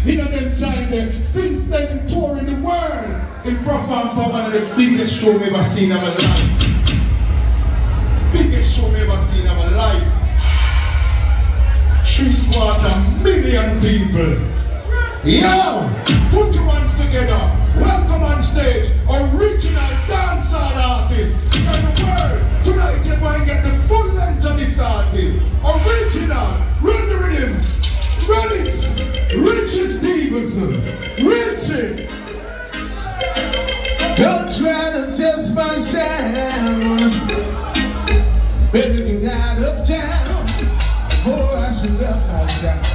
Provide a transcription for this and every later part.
In them time there, since then touring the world. In Profound Power, one of the biggest show we ever seen in my life. Biggest show we ever seen in my life. 750,000 people. Yo, put your hands together. Welcome on stage, original dancehall artist from the world. Tonight you're going to get the full length of this artist. Original, run the rhythm, run it. Richie Stephens, Richie. Don't try to test my sound. Better get out of town before I should up my sound.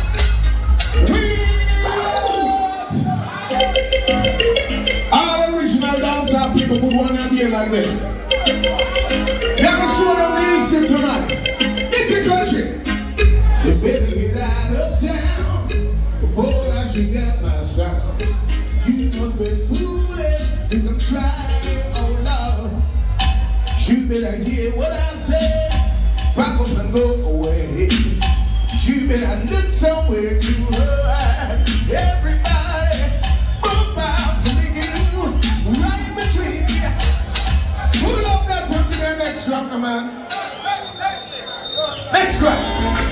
All original dancehall people put one hand here like this. Never show them the history tonight. In the country. You better get out of town before I should get my sound. You must be foolish. You can try, oh Lord. You better hear what I say. Back up and go away. You better look somewhere to hide. Everybody, move out to you, right between you. Pull up that to the next round, man. Next round.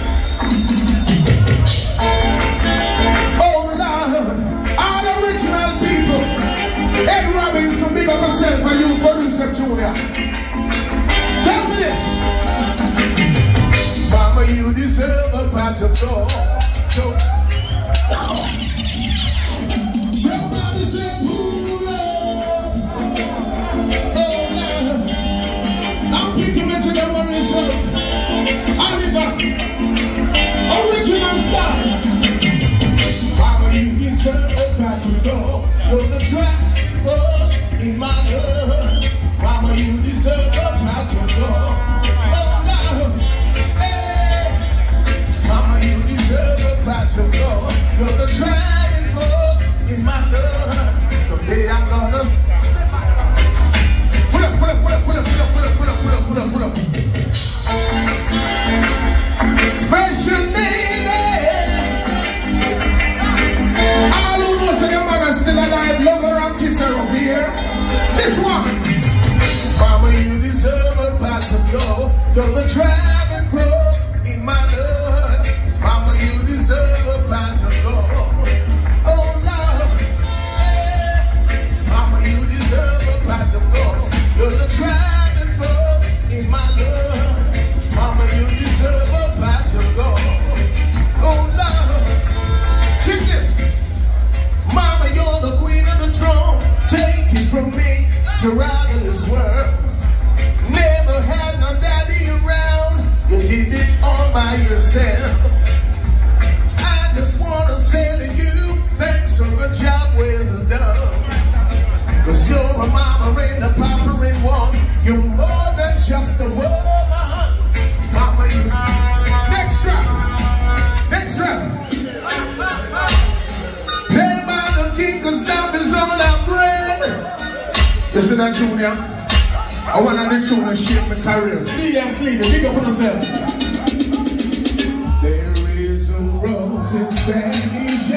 Oh Lord, all original people. Ed Robinson, big up yourself for you, producer Junior. Tell me this. Mama, you deserve a pot of gold. Somebody say, pull up. Oh, Lord. Now people mention the worries of Oliver. Original style. Mama, you deserve a pot of gold. You're the driving force in my love. Mama, you deserve a pot of gold. Oh, Lord. Mama, you deserve a pot of gold. You're the driving force in my love. Someday I'm gonna pull up, pull up, pull up, pull up, pull up, pull up, pull up, pull up, pull up, pull up. Special lady. All who knows that your mother's still alive, love her and kiss her up here. This one. Mama, you deserve a pot of gold. You're the driving force in my love. Mama, you deserve a pot of gold. Oh, Lord, hey. Mama, you deserve a pot of gold. You're the driving force in my love. Mama, you deserve a pot of gold. Oh, Lord, check this. Mama, you're the queen of the throne. Take it from me, you're out of this world. Never had no daddy around. You did it all by yourself. I just wanna say to you, thanks for the job well done. Cause you're a mama and a papa in one. You're more than just a woman. Mama, you. Next round. Next round. Play by the king cause love is on our bread. Listen that Junior. I want to tune and shape my career. Speedy and clean, big up on yourself. There is a rose in Spanish.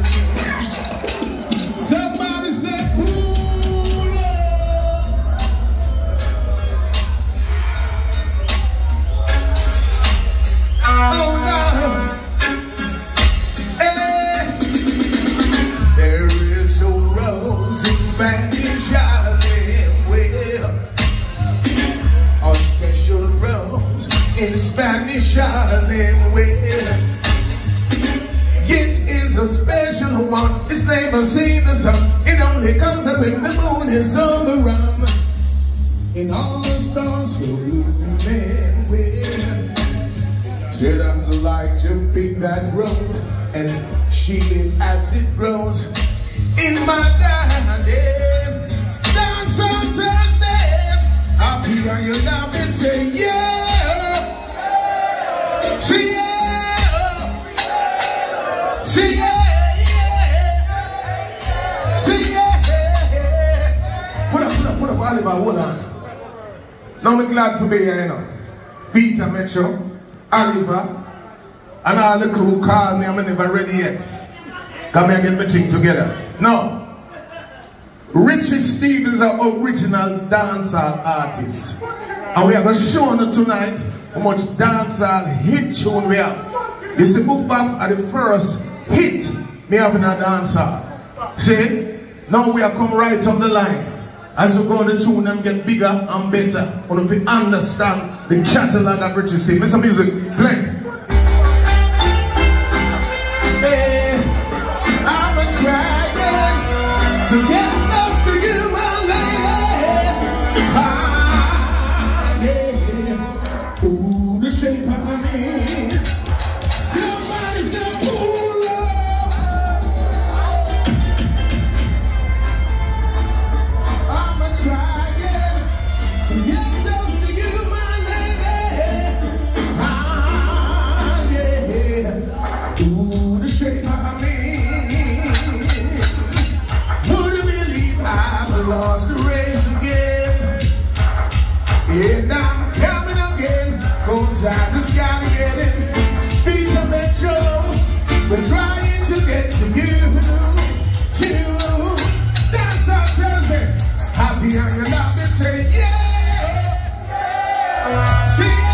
Somebody said, pull up. Oh, no. Hey. There is a rose in Spanish. In Spanish, darling, it is a special one. It's never seen the sun. It only comes up when the moon is on the run. In all the stars you're moving with. Said I'd like to pick that rose and she'll it as it grows in my garden. Dance on Thursdays. I'll be on your love and say yeah. See ya, see ya, see ya. Put up, Oliver, hold on. Now I'm glad to be here, you know. Peter Metro, Oliver, and all the crew called me, I'm never ready yet. Come here, get my thing together. Now, Richie Stephens is an original dancehall artist. And we are going to show you tonight how much dancehall hit tune we have. You see, Move Back are the first hit me have in a dancehall. See? Now we are come right up the line. As we go, the tune them get bigger and better. But if we understand the catalog of Richie Stephens. Mr. Music, play. I'm a dragon to get close to you, my lady. Ah, yeah. Ooh, the shape of me. Somebody said, ooh, love. I'm a dragon to get close to you, my lady. Ah, yeah. Ooh, the shape of me. Lost the race again, and I'm coming again, cause I just gotta get in. People Metro, we're trying to get to you, too. That's our Thursday. Happy on your love and say yeah, say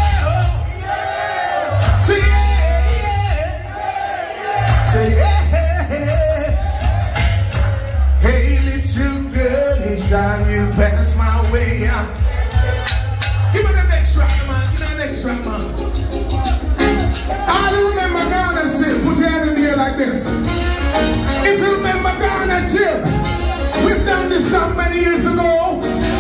yeah, say yeah, say yeah. Hey, little girl, shine you pass my way. Give me the next track, man. Give me the next track, man. I remember Ghana Chill. Put your hand in here like this. If you remember Ghana Chill, we've done this song many years ago.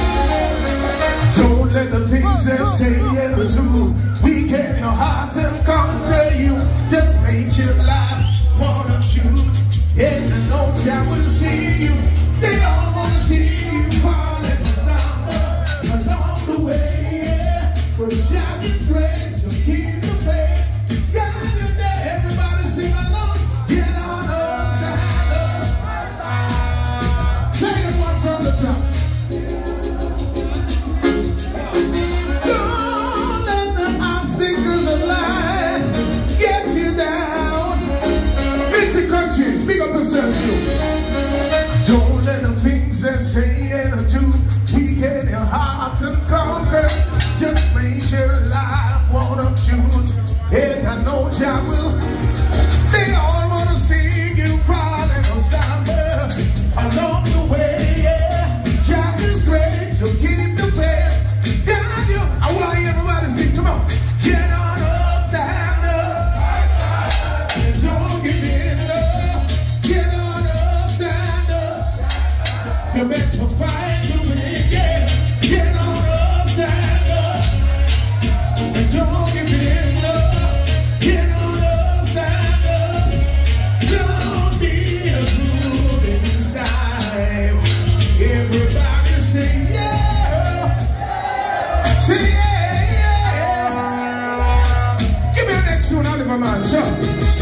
Don't let the things they say and do weaken your heart and conquer you. Just make your life wanna shoot. And I know I will see you. They all wanna see you falling down along the way, yeah. But the shot is great, so keep the faith. God, you're there, everybody sing along. Get on up, stand up. Take it one from the top. Don't let the obstacles of life get you down. Little country, big up yourself, you. Don't let the things they say and do weaken your heart and conquer. Just make your life wanna shoot. And I know Jah will. They all wanna see you falling or stumble along the way, yeah. Jah is great, so keep the faith. God, you. I want everybody to sing. Come on. Get on up, stand up. And don't give in up. Get on up, stand up. You're meant to fight to win, yeah. Get on up, stand up. And don't give in up. Get on up, stand up. Don't be a fool in this time. Everybody say yeah. Say yeah, yeah. Give me the next tune, Oliver, man. Sure.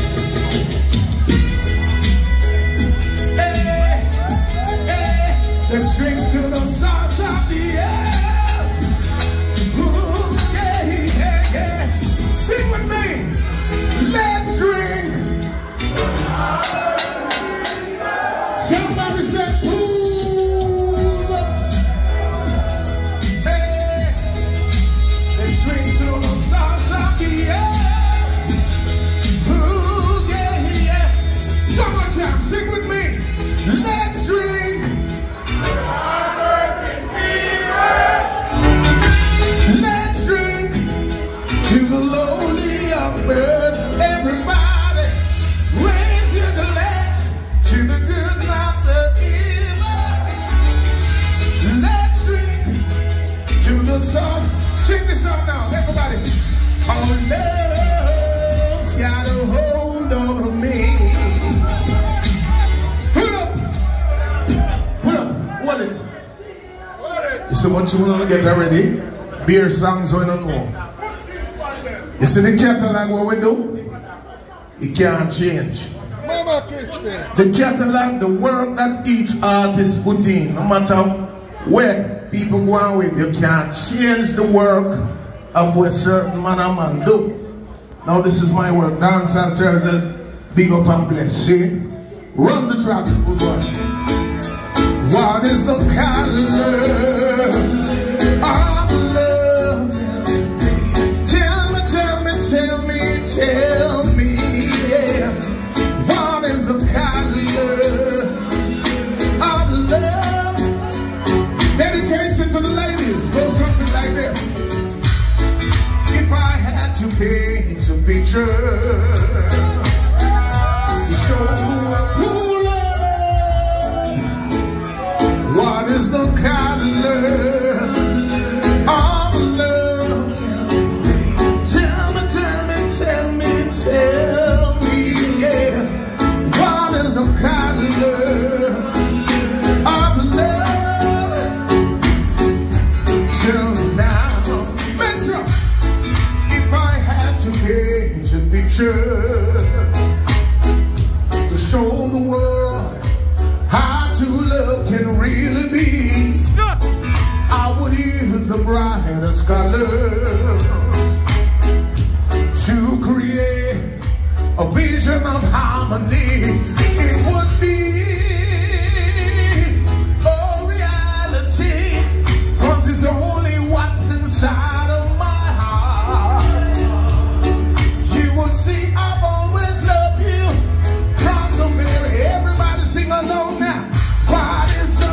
Let's drink to the salt of the air. Ooh, yeah, yeah, yeah. Sing with me. Let's drink. Somebody said, ooh. Hey, let's drink to the salt of the air. Ooh, yeah, yeah. One more time, sing with me. Let's drink. Let's drink to the lowly of bird. Everybody, raise your glass to the good, not the evil. Let's drink to the song. Check this out now, everybody. Our love's got a hold over me. Pull up. Pull up. What it? So much you want to get already. Beer songs we don't know. You see the catalog what we do? It can't change. Mama Christy. The catalog, the work that each artist put in, no matter where people go on with, you can't change the work of what certain man and man do. Now this is my work, Dancehall Thursdays, big up and bless. See? Run the track, good boy. What is the color of love? Tell me, tell me, tell me, tell me, yeah. What is the color of love? Dedicated to the ladies, go something like this. If I had to paint a picture to show who love, what is the color of love? Tell me, tell me, tell me, tell me, yeah. What is the color of love? Till now, Metro. If I had to paint a picture to show the world how true love can really be, I would use the brightest colors to create a vision of harmony. It would be a reality, 'cause it's only what's inside of my heart. You would see I've always loved you from the very. Everybody sing along now. What is the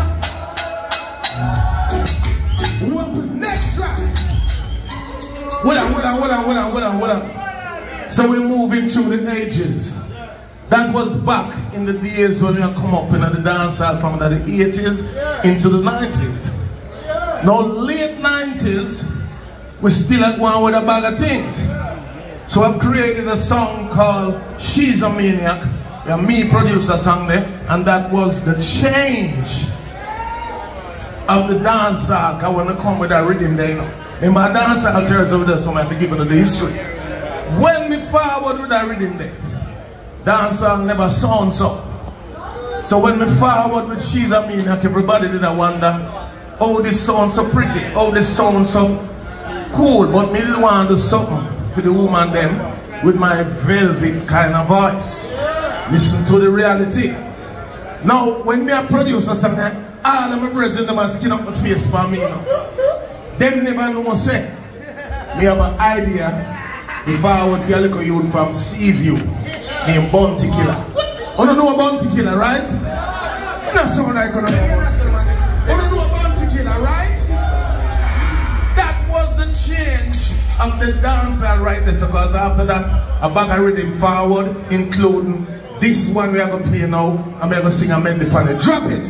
next track? What up? So we're moving through the ages. That was back in the days when we had come up in the dancehall from the 80s into the 90s. Now late 90s, we still at one with a bag of things. So I've created a song called She's a Maniac. Yeah, me produced a song there, and that was the change of the dancehall. I want to come with that rhythm there, you know. In my dancehall tells over there, so I have to give it the history. When we forward with that rhythm there, dancehall never sound so. So when we forward with She's a Maniac, everybody did wonder, oh, this sounds so pretty, oh, this sounds so cool, but me didn't want to do something for the woman them with my velvet kind of voice. Listen to the reality. Now, when me a producer something, all of my brethren them are skin up my face for me, you know. Them never know say. Me have an idea before I would feel like a youth from Seaview named Bounty Killer. You don't know a Bounty Killer, right? That sound like you don't know a Bounty Killer, right? That was the change of the dancehall right there, because after that, a bag of rhythm forward, including this one we are going to play now, I'm going to sing a medley upon it. Drop it!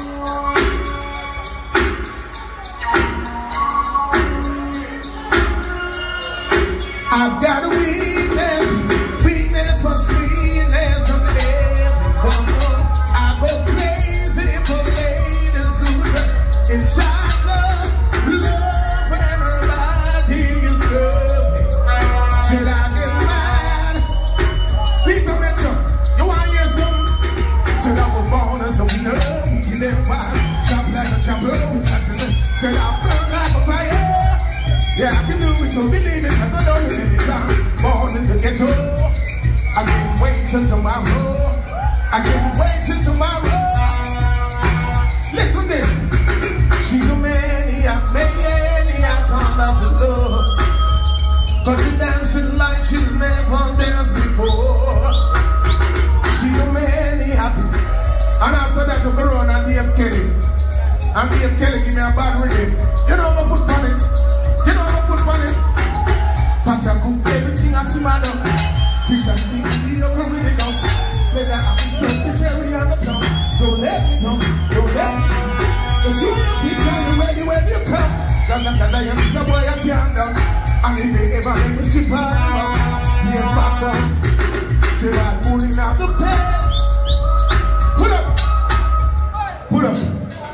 I've got a weakness for sweetness on every corner. I go crazy for ladies who dress in chocolate, love and her body is perfect. Should I get mad? People mention, you want to hear something? Said I was born as a winner, he never mind. Chop like a chopper, said I burn like a fire. Yeah, I can do it, so believe it, cause I know it anytime. Born in the ghetto, I can't wait till tomorrow. I can't wait till tomorrow. Listen this. She's a maniac, on love is love. Cause she's dancing like she's never danced before. She's a maniac. And after that, I'm going on Dave Kelly. And Dave Kelly give me a bad rhythm. You know I'm put on it. You know I'm put on it. Pata cook everything I see madam. Fish and things we don't come with it down. Let that happen so the cherry on the plum. Don't let me come, don't let me come. But you will be telling ready when you come. Just like I am the boy I can't down. And if they ever make me sit back, here's back down. Say I'm pulling out the pen. Pull up. Pull up.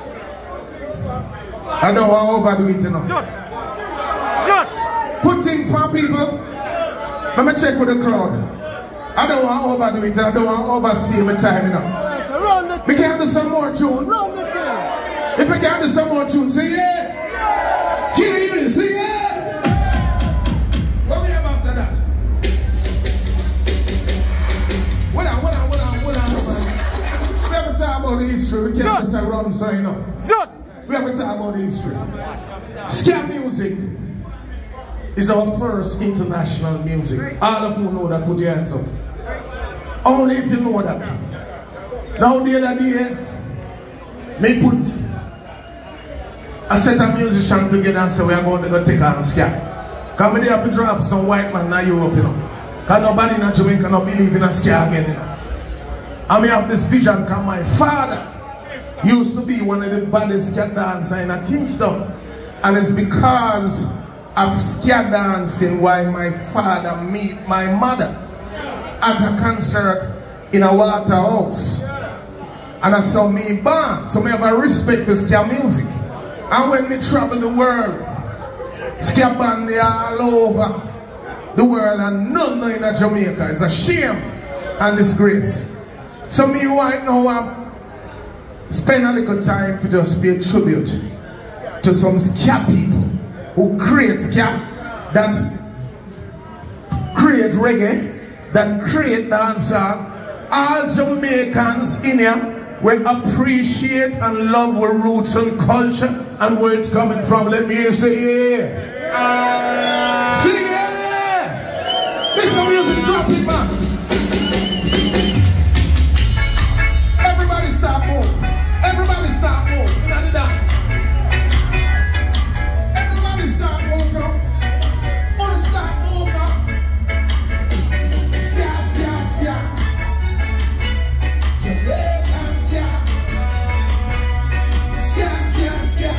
I know how overdo it enough. Put things for people. Let me check with the crowd. I don't want to overdo it. I don't want to overstay my time, you know. We can do some more tune. If we can do some more tune, say yeah. Can you hear it? Say yeah. What we have after that? What on. about the history. We can't just run so you know. We have to talk about the history. Ska music is our first international music. All of you know that, put your hands up. Only if you know that. Now the other day, me put a set of musicians together and say we are going to go take on ska. Because we have to draw some white man in Europe, you know. Because nobody in Jamaica don't believe in a ska again, you know. And we have this vision because my father used to be one of the baddest ska dancers in Kingston. And it's because of ska dancing why my father meet my mother at a concert in a Waterhouse. And I saw me born. So I have a respect for ska music. And when we travel the world, ska band they all over the world and none in Jamaica. It's a shame and disgrace. So me right now spend a little time to just pay tribute to some ska people who create ska, that create reggae, that create dancehall. All Jamaicans in here will appreciate and love our roots and culture and where it's coming from. Let me hear you say yeah. Say yeah. This is the music dropping, man. Everybody stop moving. Everybody stop moving. You know the dance. Everybody stop moving now. Wanna stop moving now. Ska, ska, ska. Jamaican ska. Ska, ska, ska.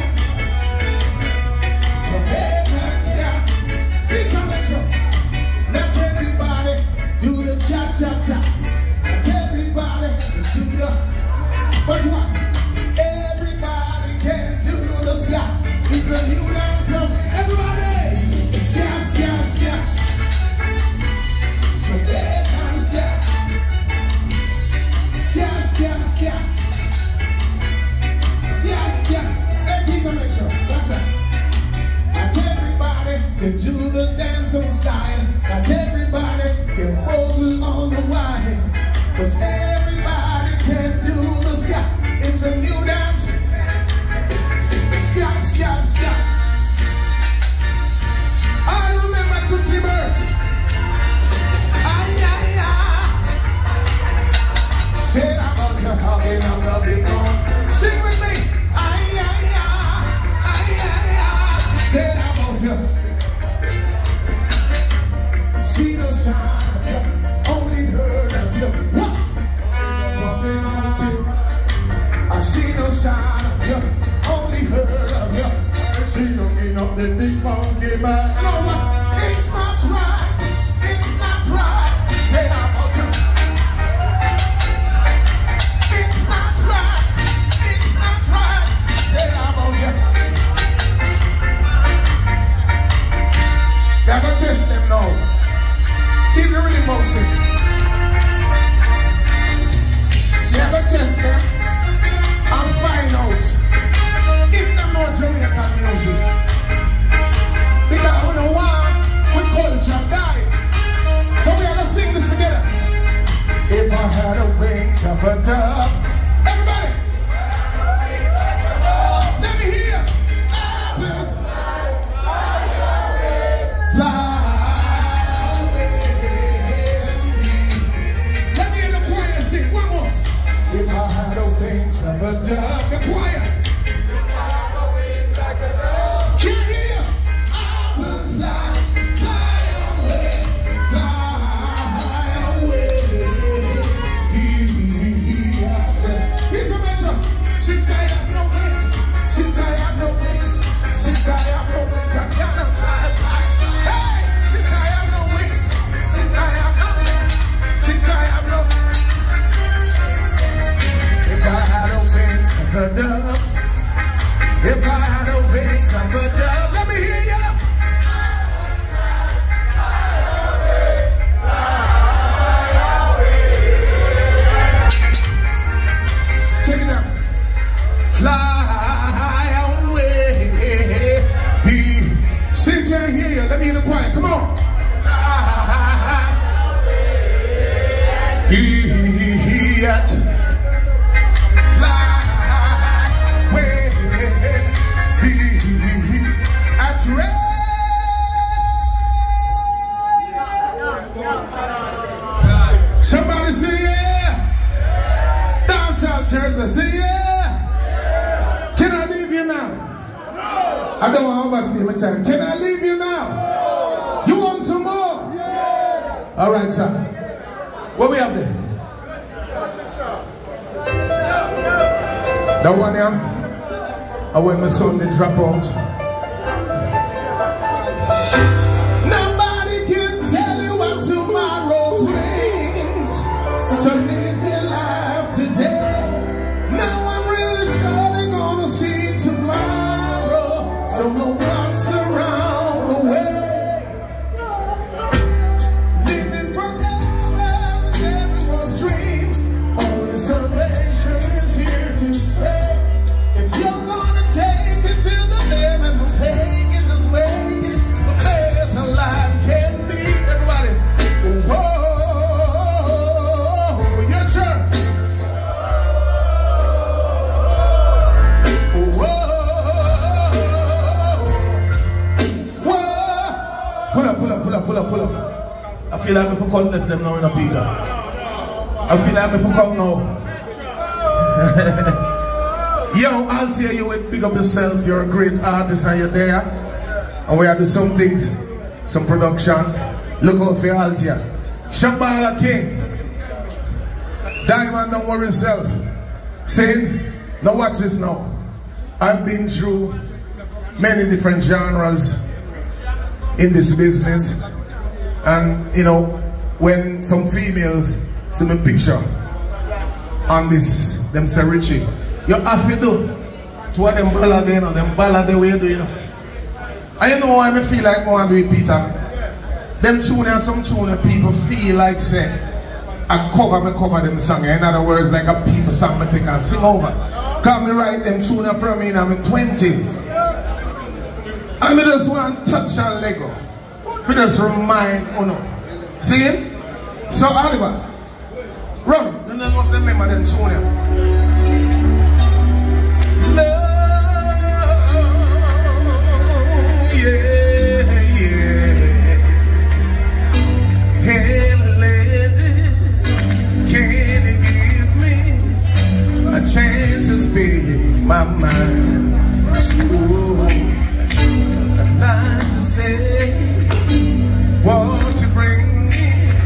Jamaican ska. Big convention. Not everybody do the cha-cha-cha. Not everybody do the... But what? Everybody can do the ska. It's a new dance. Everybody! Ska, ska, ska. Jamaican ska. Ska, ska, ska. Ska, ska. Hey, people, make sure. Watch out. Not everybody can do the dancehall style. Not everybody can hold on the wine. But everybody can do the ska. It's a new dance. Ska, ska, ska. I remember Tootsie Bird. Ay, ay, ay. Said I'm about to hug it on the big one. Sing with me. Ay, ay, ay. Ay, ay, ay. Said I'm about to see the sign of you. Only heard of you. What? I see no sign of you, only heard of you. I see you getting up the big funky man. You know what? It's not right. It's not right. Say I'm about to. It's not right. It's not right. Say I'm about to. Gotta test them now. Keep the rhythm motion. Never test them and find out if they know Jamaican music. Because we don't want with culture die. So we are going to sing this together. If I had the wings of a dove. Everybody! Let me hear. Fly. If I had the wings of a dove, the choir. Can you hear? I will fly, fly away, fly away. Here's the matter. Since I have no wings, since I have no wings, since I have no wings, I cannot fly, fly. Hey, since I have no wings, since I have no wings, since I have no wings. If I had the wings of a dove, if I had the wings of a dove, let me hear ya. Check it out. Fly away. Still can't hear you. Let me hear the choir. Come on. Fly. church and say, yeah. Can I leave you now? I don't want to overstay my time. Can I leave you now? You want some more? Yes. All right, sir. What we have there? That one here? I when my son did drop out. Nobody can tell you what tomorrow brings. So live your life today. Now I'm really sure they're gonna see tomorrow. Don't know what's around the way. Living forever is everyone's dream. Only salvation is here to stay. If you're gonna take it to the limit, take it, just make it the best a life can be. Everybody, whoa, your turn. Pull up. I feel like if I can't let them know in a Peter. I feel like if I can't know. Yo, I'll tell you what, pick up yourself. You're a great artist and you're there. And we have to do some things, some production. Look out for your Altia. Shabala King. Diamond, don't worry yourself. Saying, now watch this now. I've been through many different genres in this business, and you know, when some females see my picture on this, them say, Richie, you have to do to what them ballad, you know, them ballad the way you do, you know. And you know why I feel like I want to do it, Peter? Them tune and some tune people feel like say, I cover them song. In other words, like a people song I take and sing over. Come me write them tune from me in my 20s. I just want to touch and let go. We just remind, oh no. See him? So Oliver, run. And then what's the name of them tune? Love, yeah. Hey lady, can you give me a chance to speak my mind? Sure. I'd like to say, won't you bring me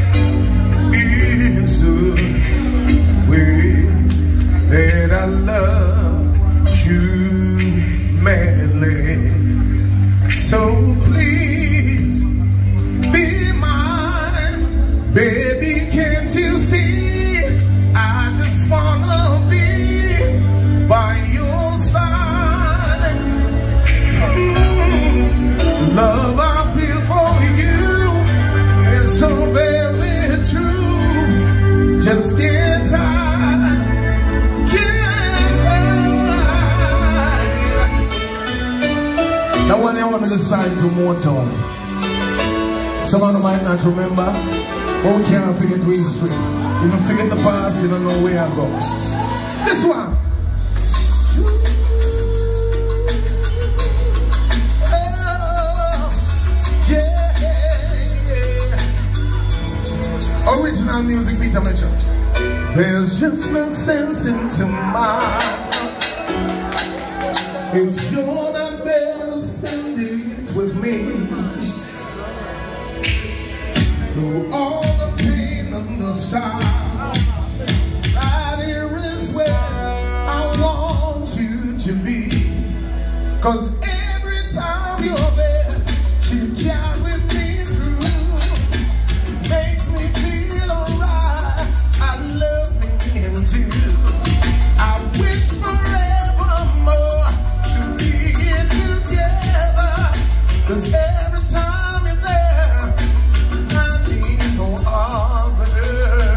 into a way that I love you madly. So please be mine, baby, can't you see? I just wanna be by your side. Love I feel for you is so very true. Just get tired, get high. Now when I want to decide to Motown, someone might not remember, but we can't forget the history. If you forget the past, you don't know where I go. This one. Original music, Peter Mitchell. There's just no sense into mine if you're not better spending it with me. Through all the pain and the sorrow, right here is where I want you to be. 'Cause every time you're there, you carry me through. Makes me feel alright. I love him too. I wish forevermore to be here together. 'Cause every time you're there, I need no other.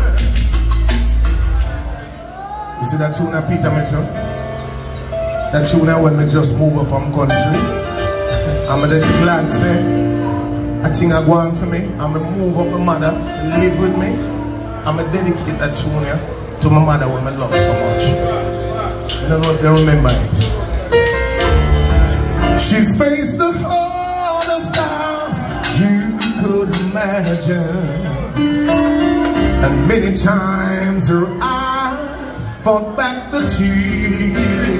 You see that tune that Peter Mitchell? That tune that when we just move up from country. I'm a glad say, I think I go on for me. I'm gonna move up my mother, live with me. I'm gonna dedicate that tune here to my mother whom I love so much. I don't know if they remember it. She's faced the hardest times you could imagine, and many times her eyes fought back the tears.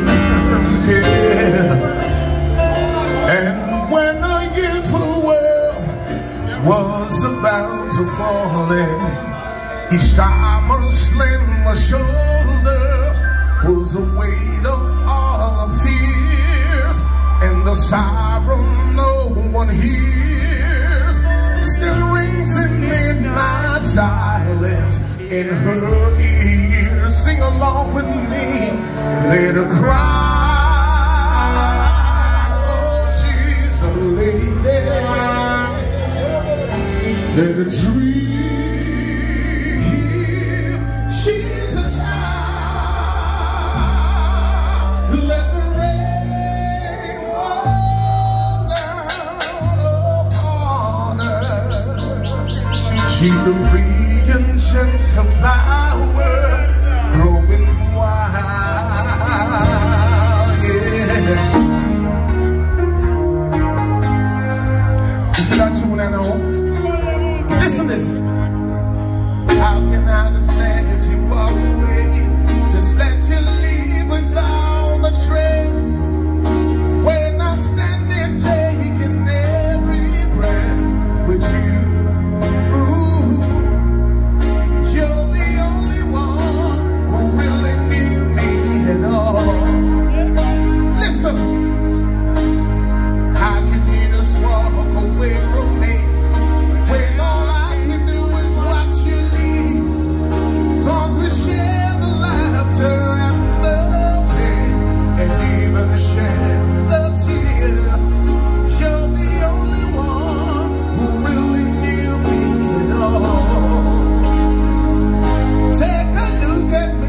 Yeah. And when the youthful world was about to fall in, each time a slim shoulder pulls the weight of all the fears, and the siren no one hears still rings in midnight silence in her ears. Sing along with me, let her cry. Oh, she's a lady. Let her dream, she's a child. Let the rain fall down upon her. She's the free and gentle flower growing wild. Yeah. Listen to that tune I know. Listen to this. How can I just let you walk away? Just let you leave without a trail. When I stand there taking every breath with you. Ooh, you're the only one who really knew me at all. Listen, how can you just walk away from me when all I can do is watch you leave? 'Cause we share the laughter and the pain, and even share the tear. You're the only one who really knew me at all. Take a look at me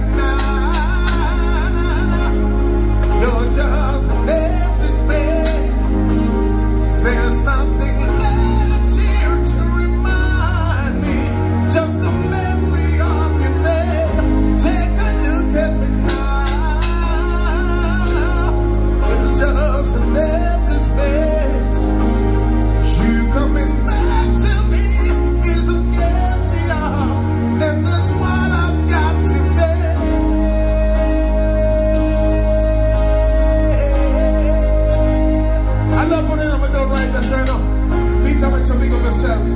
now. You're just an empty space. There's nothing left here to remind me, just the memory of your face. Take a look at me now. It's just an empty space. You coming back to me is against me all, and that's what I've got to face. I love when I'm done right, just say no. Peter, make you big of yourself.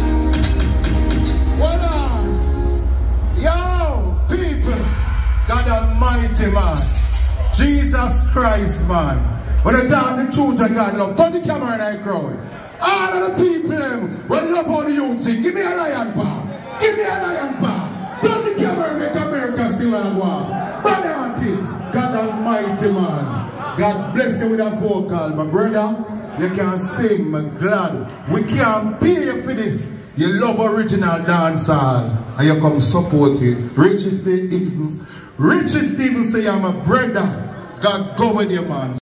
Well, yo, people, God Almighty, man. Jesus Christ, man. When I tell the truth of God love, turn the camera in that crowd. All of the people, them, will love how the youth sing. Give me a lion bar. Give me a lion bar. Turn the camera and make America still and go. Bad artist, God Almighty, man. God bless you with a vocal, my brother. You can sing, my glad. We can't pay you for this. You love original dancehall, and you come support it. Richie Stephens. Richie Stephens say, I'm a brother. God go with you, man.